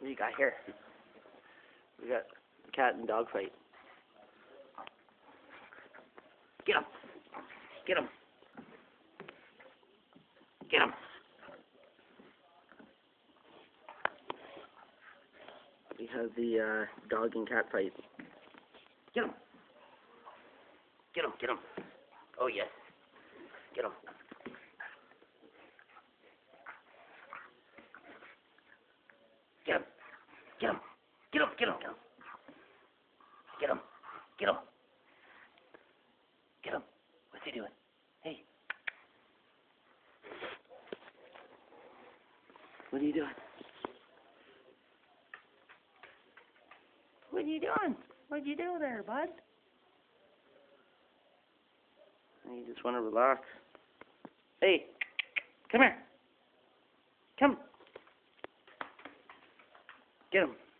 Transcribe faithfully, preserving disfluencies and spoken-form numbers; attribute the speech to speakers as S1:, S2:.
S1: What do you got here? We got cat and dog fight. Get him! Get him! Get him! We have the uh, dog and cat fight. Get him! Get him! Get him! Oh yes! Get him! Get him! Get him! Get him! Get him! Get him! Get him! Get him! Get him! What's he doing? Hey! What are you doing? What are you doing? What'd you do there, bud? You just want to relax. Hey! Come here! Come! Get him!